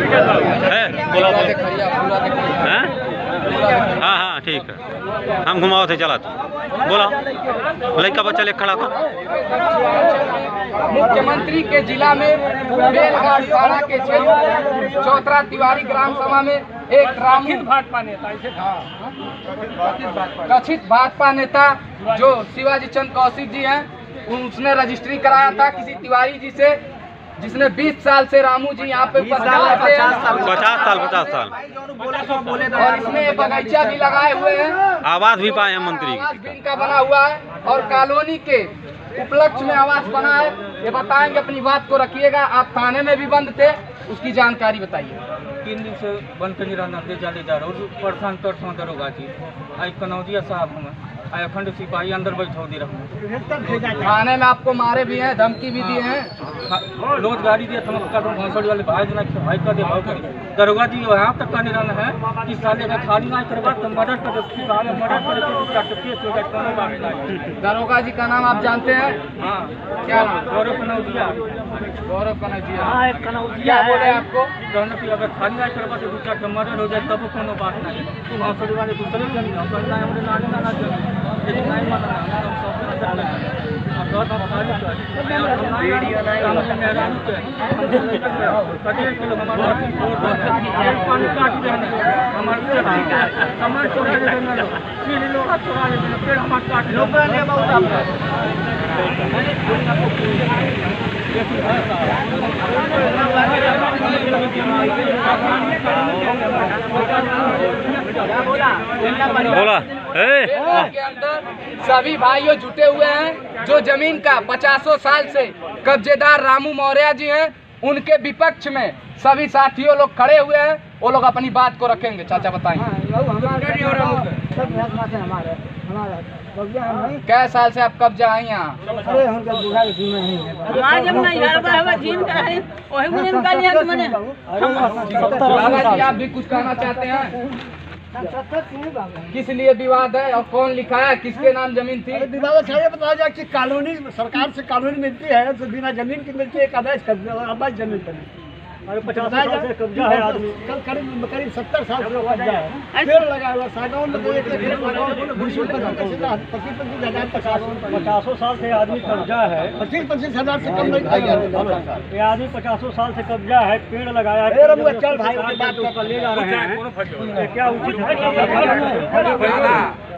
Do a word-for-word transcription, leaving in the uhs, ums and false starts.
है बोला हैं? हाँ हाँ ठीक है, हम घुमाओ थे चला था बोला लड़का बच्चा ले खड़ा था। मुख्यमंत्री के जिला में बेलघाट थाना के क्षेत्र चौतरा तिवारी ग्राम सभा में एक कथित भाजपा नेता कथित भाजपा नेता जो शिवाजी चंद्र कौशिक जी हैं, उसने रजिस्ट्री कराया था किसी तिवारी जी से, जिसने बीस साल से रामू जी यहाँ पे पचास साल पचास साल पचास साल और इसमें बगीचा भी लगाए हुए हैं, आवास भी पाए हैं मंत्री, आवास भी इनका बना हुआ है और कॉलोनी के उपलक्ष्य में आवास बना है। ये बताएंगे, अपनी बात को रखिएगा। आप थाने में भी बंद थे, उसकी जानकारी बताइए। तीन दिन से बंद कर रहना दे जाले जा रहा हूँ परेशान तरफा दरोगा जी आई कनौजिया साहब हमें आई अखंड सिपाही अंदर बैठो दे रहा। थाने में आपको मारे भी हैं, धमकी भी दिए हैं, रोज गाड़ी दिया भौसड़ी वाले भाई जना भाई का दे भाव करी दरोगा जी यहाँ तक कहने रहना है कि साले में खाली ना करवा तो मर्डर कर मर्डर कर। दरोगा जी का नाम आप जानते हैं? हाँ क्या नाम? गौरव कनौजिया। गौरव कनौजिया क्या बोले आपको? कहना कि अगर खाली ना करवा तो दो चार मर्डर हो जाए तब कोनो बात नहीं है। तुम भौसड़ी वाले दूसरे जमीन करना है हमारे नानी नाना जमीन नहीं माना बोला के अंदर सभी भाइयों जुटे हुए हैं। जो जमीन का पचासों साल से कब्जेदार रामू मौर्य जी हैं, उनके विपक्ष में सभी साथियों लोग खड़े हुए हैं। वो लोग अपनी बात को रखेंगे। चाचा बताएंगे, कै साल से आप कब्जा है यहाँ? जी आप भी कुछ कहना चाहते हैं? किस लिए विवाद है और कौन लिखा है, किसके नाम जमीन थी? विवाद ये बताया जाए कि कॉलोनी सरकार से कॉलोनी मिलती है तो बिना जमीन की मिलती है, एक अवैध अवैध जमीन पर अरे पचास साल से कब्जा है आदमी, करीब करीब सत्तर साल से कब्जा है। पेड़ लगा हुआ सागौन में पचासों साल से आदमी कब्जा है, पच्चीस पच्चीस हजार से कम नहीं। ये आदमी पचासों साल से कब्जा है, पेड़ लगाया है, चल भाई ले जा रहे हैं, क्या उचित है?